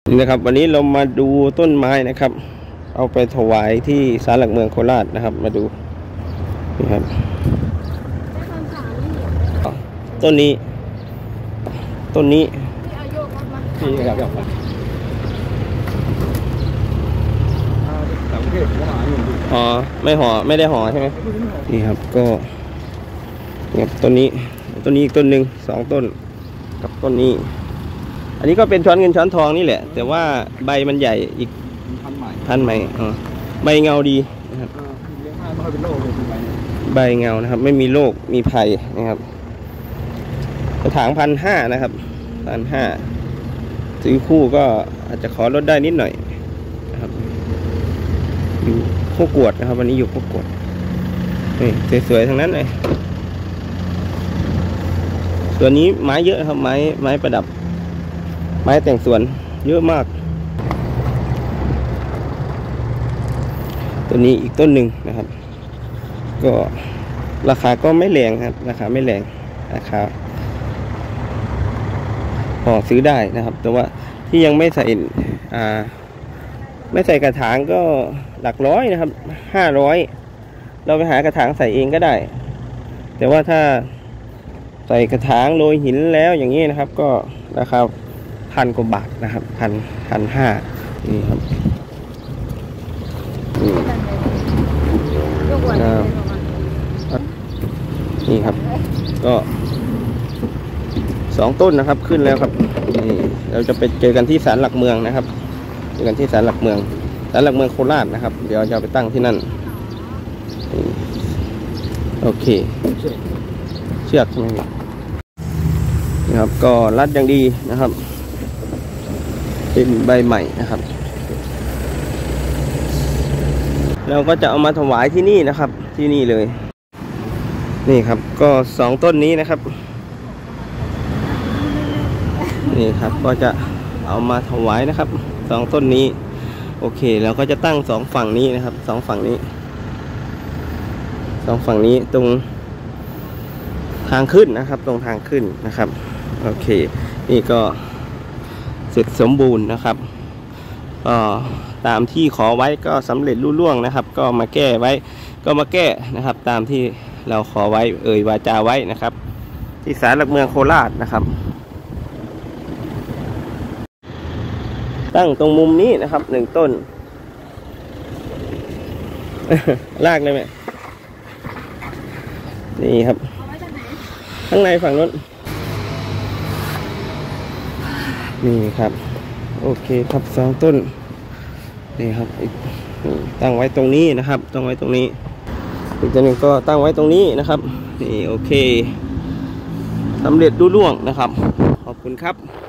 นี่นะครับวันนี้เรามาดูต้นไม้นะครับเอาไปถวายที่ศาลหลักเมืองโคราชนะครับมาดูนี่ครับต้นนี้นี่ครับอ๋อไม่ได้ห่อใช่ไหมนี่ครับก็เนี่ยต้นนี้อีกต้นหนึ่ง2 ต้นกับต้นนี้อันนี้ก็เป็นช้อนเงินช้อนทองนี่แหละแต่ว่าใบมันใหญ่อีกพันใหม่ใบเงาดีนะครับใบเงานะครับไม่มีโรคมีภัยนะครับกระถาง1,500นะครับ1,500ซื้อคู่ก็อาจจะขอลดได้นิดหน่อยนะครับอยู่โคกวดนะครับวันนี้อยู่โคกวดนี่สวยๆทั้งนั้นเลยส่วนนี้ไม้เยอะครับไม้ประดับไม้แต่งสวนเยอะมากตัวนี้อีกต้นหนึ่งนะครับก็ราคาก็ไม่แรงครับราคาไม่แรงราคาพอซื้อได้นะครับแต่ว่าที่ยังไม่ใส่กระถางก็หลักร้อยนะครับ500เราไปหากระถางใส่เองก็ได้แต่ว่าถ้าใส่กระถางโรยหินแล้วอย่างนี้นะครับก็ราคา1,000 กว่าบาทนะครับ1,500นี่ครับนี่ครับก็2 ต้นนะครับขึ้นแล้วครับนี่เราจะไปเจอกันที่ศาลหลักเมืองนะครับเจอกันที่ศาลหลักเมืองโคราชนะครับเดี๋ยวจะไปตั้งที่นั่นโอเคเชือกนะครับก็รัดอย่างดีนะครับเป็นใบใหม่นะครับเราก็จะเอามาถวายที่นี่นะครับที่นี่เลยนี่ครับก็2 ต้นนี้นะครับนี่ครับก็จะเอามาถวายนะครับ2 ต้นนี้โอเคเราก็จะตั้ง2 ฝั่งนี้นะครับ2 ฝั่งนี้ตรงทางขึ้นนะครับตรงทางขึ้นนะครับโอเคนี่ก็เสร็จสมบูรณ์นะครับตามที่ขอไว้ก็สำเร็จลุล่วงนะครับก็มาแก้นะครับตามที่เราขอไว้วาจาไว้นะครับที่ศาลหลักเมืองโคราชนะครับตั้งตรงมุมนี้นะครับ1 ต้น ลากเลยไหมนี่ครับข้างในฝั่งนู้นนี่ครับโอเคครับ2 ต้นนี่ครับตั้งไว้ตรงนี้นะครับตั้งไว้ตรงนี้อีกตัวหนึ่งก็ตั้งไว้ตรงนี้นะครับนี่โอเคสำเร็จลุล่วงนะครับขอบคุณครับ